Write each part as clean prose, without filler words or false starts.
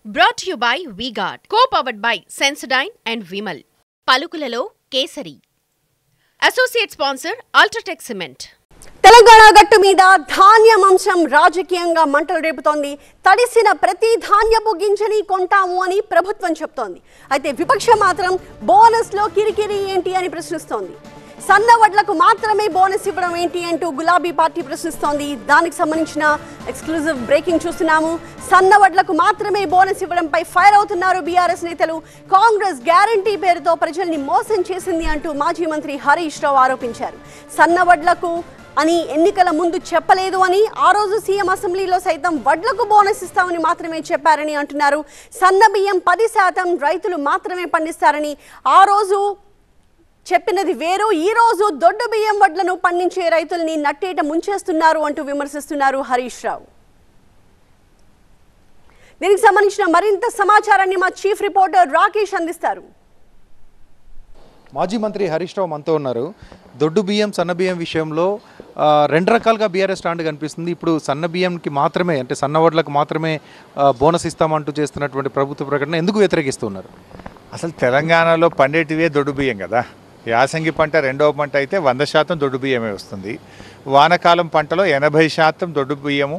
Brought to you by V-Guard, co-powered by Sensodyne and Vimal. పలుకులలో Kesari. Associate sponsor UltraTech cement. Telangana గట్టు మీద ధాన్యం అంశం రాజకీయంగా మంటలు రేపుతోంది. తడిసిన ప్రతి ధాన్యపు గింజని కొంటాము అని ప్రభుత్వం చెప్తోంది. అయితే విపక్షం మాత్రం బోనస్లో కిరికిరి ఏంటి అని ప్రశ్నిస్తోంది. సన్న వడ్లకు మాత్రమే బోనస్ ఇవ్వడం ఏంటి అంటూ గులాబీ పార్టీ ప్రశ్నిస్తోంది. దానికి సంబంధించిన ఎక్స్క్లూజివ్ బ్రేకింగ్ చూస్తున్నాము. సన్న వడ్లకు మాత్రమే బోనస్ ఇవ్వడంపై ఫైర్ అవుతున్నారు బీఆర్ఎస్ నేతలు. కాంగ్రెస్ గ్యారంటీ పేరుతో ప్రజల్ని మోసం చేసింది అంటూ మాజీ మంత్రి హరీష్ రావు ఆరోపించారు. సన్న వడ్లకు అని ఎన్నికల ముందు చెప్పలేదు అని, ఆ రోజు సీఎం అసెంబ్లీలో సైతం వడ్లకు బోనస్ ఇస్తామని మాత్రమే చెప్పారని అంటున్నారు. సన్న బియ్యం 10% రైతులు మాత్రమే పండిస్తారని ఆ రోజు చెప్పినది వేరు. ఈ రోజు దొడ్డు బియ్యం వడ్లను పండించే రైతుల్ని నట్టేట ముంచేస్తున్నారు అంటూ విమర్శిస్తున్నారు హరీష్ రావు. దీనికి సంబంధించిన మరింత సమాచారాన్ని మా చీఫ్ రిపోర్టర్ రాకేష్ అందిస్తారు. మాజీ మంత్రి హరీష్ రావు మనతో ఉన్నారు. దొడ్డు బియ్యం సన్న బియ్యం విషయంలో రెండు రకాలుగా బీఆర్ఎస్ స్టాండ్ కనిపిస్తుంది. ఇప్పుడు సన్న బియ్యంకి మాత్రమే, అంటే సన్న వడ్లకు మాత్రమే బోనస్ ఇస్తామంటూ చేస్తున్నటువంటి ప్రభుత్వ ప్రకటన ఎందుకు వ్యతిరేకిస్తున్నారు? అసలు తెలంగాణలో పండేటివే దొడ్డు బియ్యం కదా. యాసంగి పంట రెండవ పంట అయితే 100% దొడ్డు బియ్యమే వస్తుంది. వానకాలం పంటలో 80% దొడ్డు బియ్యము,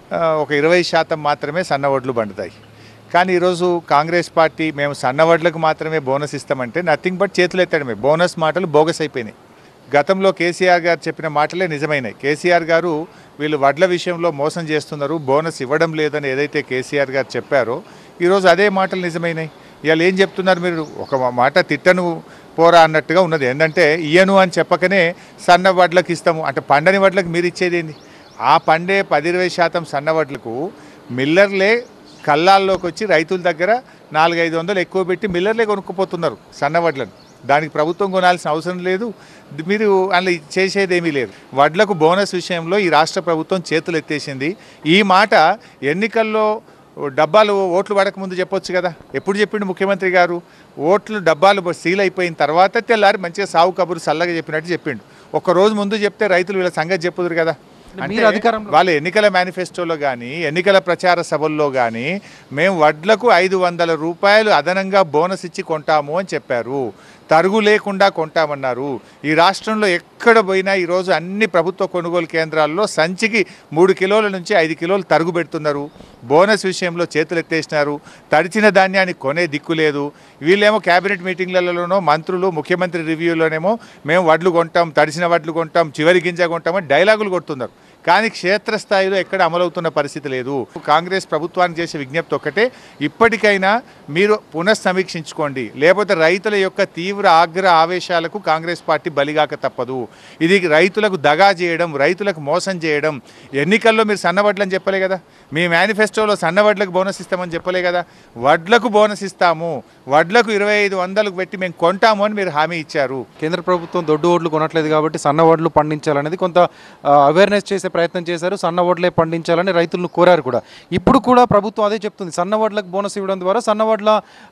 ఒక 20% మాత్రమే సన్న వడ్లు పండుతాయి. కానీ ఈరోజు కాంగ్రెస్ పార్టీ మేము సన్న వడ్లకు మాత్రమే బోనస్ ఇస్తామంటే నథింగ్ బట్ చేతులు ఎత్తడమే. బోనస్ మాటలు బోగస్ అయిపోయినాయి. గతంలో కేసీఆర్ గారు చెప్పిన మాటలే నిజమైనాయి. కేసీఆర్ గారు వీళ్ళు వడ్ల విషయంలో మోసం చేస్తున్నారు, బోనస్ ఇవ్వడం లేదని ఏదైతే కేసీఆర్ గారు చెప్పారో ఈరోజు అదే మాటలు నిజమైనాయి. ఇవాళ ఏం చెప్తున్నారు మీరు? ఒక మాట తిట్టను పోరా అన్నట్టుగా ఉన్నది. ఏంటంటే ఇయ్యను అని చెప్పకనే సన్న వడ్లకు ఇస్తాము అంటే పండని వడ్లకు మీరు ఇచ్చేది ఏంది? ఆ పండే 10-20% సన్న వడ్లకు మిల్లర్లే కళ్ళాల్లోకి వచ్చి రైతుల దగ్గర 400-500 ఎక్కువ పెట్టి మిల్లర్లే కొనుక్కుపోతున్నారు సన్న వడ్లను. దానికి ప్రభుత్వం కొనాల్సిన అవసరం లేదు, మీరు అలా చేసేదేమీ లేదు. వడ్లకు బోనస్ విషయంలో ఈ రాష్ట్ర ప్రభుత్వం చేతులు ఎత్తేసింది. ఈ మాట ఎన్నికల్లో డబ్బాలు ఓట్లు పడకముందు చెప్పొచ్చు కదా. ఎప్పుడు చెప్పిండు ముఖ్యమంత్రి గారు? ఓట్లు డబ్బాలు సీల్ అయిపోయిన తర్వాత తెల్లారి మంచిగా సాగు కబురు చల్లగా చెప్పినట్టు చెప్పిండు. ఒక్కరోజు ముందు చెప్తే రైతులు వీళ్ళ సంగతి చెప్పుదురు కదా. అంటే వాళ్ళ ఎన్నికల మేనిఫెస్టోలో కానీ ఎన్నికల ప్రచార సభల్లో కానీ మేము వడ్లకు 500 రూపాయలు అదనంగా బోనస్ ఇచ్చి కొంటాము అని చెప్పారు. తరుగు లేకుండా కొంటామన్నారు. ఈ రాష్ట్రంలో ఎక్కడ పోయినా ఈరోజు అన్ని ప్రభుత్వ కొనుగోలు కేంద్రాల్లో సంచికి 3 కిలోల నుంచి 5 కిలోలు తరుగు పెడుతున్నారు. బోనస్ విషయంలో చేతులు ఎత్తేసినారు. తడిచిన ధాన్యాన్ని కొనే దిక్కు లేదు. వీళ్ళేమో క్యాబినెట్ మీటింగ్లలోనో మంత్రులు ముఖ్యమంత్రి రివ్యూలోనేమో మేము వడ్లు కొంటాం, తడిసిన వడ్లు కొంటాం, చివరి గింజ కొంటామని డైలాగులు కొడుతున్నారు. కానీ క్షేత్రస్థాయిలో ఎక్కడ అమలవుతున్న పరిస్థితి లేదు. కాంగ్రెస్ ప్రభుత్వానికి చేసే విజ్ఞప్తి ఒక్కటే, ఇప్పటికైనా మీరు పునఃసమీక్షించుకోండి, లేకపోతే రైతుల యొక్క తీవ్ర ఆగ్రహ ఆవేశాలకు కాంగ్రెస్ పార్టీ బలిగాక తప్పదు. ఇది రైతులకు దగా చేయడం, రైతులకు మోసం చేయడం. ఎన్నికల్లో మీరు సన్నవడ్లని చెప్పలే కదా, మీ మేనిఫెస్టోలో సన్నవడ్లకు బోనస్ ఇస్తామని చెప్పలే కదా. వడ్లకు బోనస్ ఇస్తాము, వడ్లకు 2500 పెట్టి మేము కొంటాము అని మీరు హామీ ఇచ్చారు. కేంద్ర ప్రభుత్వం దొడ్డు ఓట్లు కొనట్లేదు కాబట్టి సన్న వడ్లు పండించాలనేది కొంత అవేర్నెస్ చేసే ప్రయత్నం చేశారు. సన్న వడ్లే పండించాలని రైతులను కోరారు కూడా. ఇప్పుడు కూడా ప్రభుత్వం అదే చెప్తుంది, సన్న వడ్లకు బోనస్ ఇవ్వడం ద్వారా సన్న వడ్ల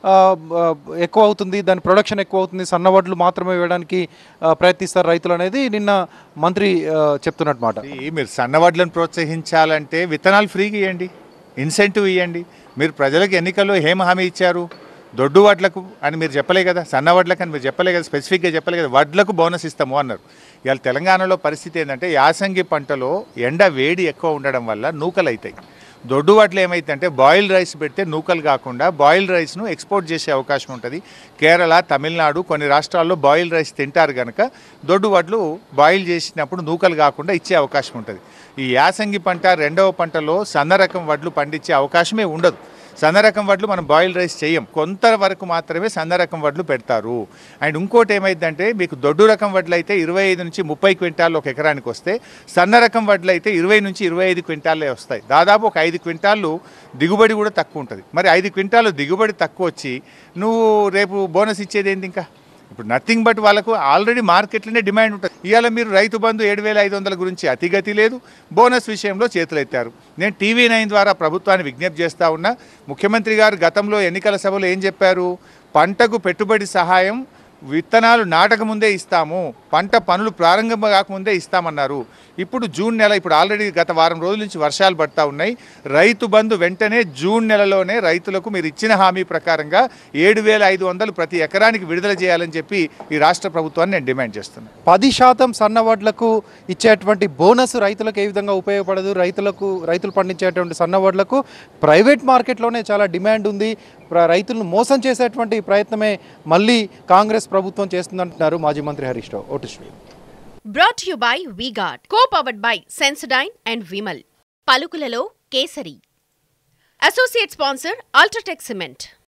ఎక్కువ అవుతుంది, దాని ప్రొడక్షన్ ఎక్కువ అవుతుంది, సన్న వడ్లు మాత్రమే వేయడానికి ప్రయత్నిస్తారు రైతులు అనేది నిన్న మంత్రి చెప్తున్నట్టు మాట. మీరు సన్న వడ్లను ప్రోత్సహించాలంటే విత్తనాలు ఫ్రీగా ఇవ్వండి, ఇన్సెంటివ్ ఇవ్వండి. మీరు ప్రజలకు ఎన్నికల్లో ఏం హామీ ఇచ్చారు? దొడ్డు వడ్లకు అని మీరు చెప్పలే కదా, సన్న వడ్లకు అని మీరు చెప్పలే కదా, స్పెసిఫిక్గా చెప్పలే కదా. వడ్లకు బోనస్ ఇస్తాము అన్నారు. ఇవాళ తెలంగాణలో పరిస్థితి ఏంటంటే యాసంగి పంటలో ఎండ వేడి ఎక్కువ ఉండడం వల్ల నూకలు అవుతాయి. దొడ్డు వడ్లు ఏమైతుందంటే బాయిల్డ్ రైస్ పెడితే నూకలు కాకుండా బాయిల్డ్ రైస్ను ఎక్స్పోర్ట్ చేసే అవకాశం ఉంటుంది. కేరళ, తమిళనాడు కొన్ని రాష్ట్రాల్లో బాయిల్డ్ రైస్ తింటారు కనుక దొడ్డు వడ్లు బాయిల్ చేసినప్పుడు నూకలు కాకుండా ఇచ్చే అవకాశం ఉంటుంది. ఈ యాసంగి పంట రెండవ పంటలో సన్న రకం వడ్లు పండించే అవకాశమే ఉండదు. సన్న రకం వడ్లు మనం బాయిల్డ్ రైస్ చేయం, కొంతవరకు మాత్రమే సన్న రకం వడ్లు పెడతారు. అండ్ ఇంకోటి ఏమైందంటే మీకు దొడ్డు రకం వడ్లు అయితే 25 నుంచి 30 క్వింటాలు ఒక ఎకరానికి వస్తే, సన్న రకం వడ్లు అయితే 20 నుంచి 25 క్వింటాలే వస్తాయి. దాదాపు ఒక 5 క్వింటాలు దిగుబడి కూడా తక్కువ ఉంటుంది. మరి 5 క్వింటాలు దిగుబడి తక్కువ వచ్చి నువ్వు రేపు బోనస్ ఇచ్చేది ఏంటి? ఇంకా ఇప్పుడు నథింగ్ బట్ వాళ్ళకు ఆల్రెడీ మార్కెట్లోనే డిమాండ్ ఉంటుంది. ఇవాళ మీరు రైతు బంధు 7500 గురించి అతిగతి లేదు, బోనస్ విషయంలో చేతులు ఎత్తారు. నేను TV9 ద్వారా ప్రభుత్వాన్ని విజ్ఞప్తి చేస్తూ ఉన్నా. ముఖ్యమంత్రి గారు గతంలో ఎన్నికల సభలో ఏం చెప్పారు? పంటకు పెట్టుబడి సహాయం విత్తనాలు నాటకముందే ఇస్తాము, పంట పనులు ప్రారంభం కాకముందే ఇస్తామన్నారు. ఇప్పుడు జూన్ నెల, ఇప్పుడు ఆల్రెడీ గత వారం రోజుల నుంచి వర్షాలు పడతా ఉన్నాయి. రైతు బంధు వెంటనే జూన్ నెలలోనే రైతులకు మీరు ఇచ్చిన హామీ ప్రకారంగా 7,500 ప్రతి ఎకరానికి విడుదల చేయాలని చెప్పి ఈ రాష్ట్ర ప్రభుత్వాన్ని నేను డిమాండ్ చేస్తున్నాను. 10% సన్న వడ్లకు ఇచ్చేటువంటి బోనస్ రైతులకు ఏ విధంగా ఉపయోగపడదు? రైతులు పండించేటువంటి సన్న వడ్లకు ప్రైవేట్ మార్కెట్లోనే చాలా డిమాండ్ ఉంది. రైతులను మోసం చేసేటువంటి ప్రయత్నమే మళ్ళీ కాంగ్రెస్ ప్రభుత్వం చేస్తుందంటున్నారు మాజీ మంత్రి హరీష్ రావు. ఓటుశ్రీ brought you by V-Guard, co-powered by Sensodyne and Vimal. పలుకులలో Kesari. Associate sponsor UltraTech cement.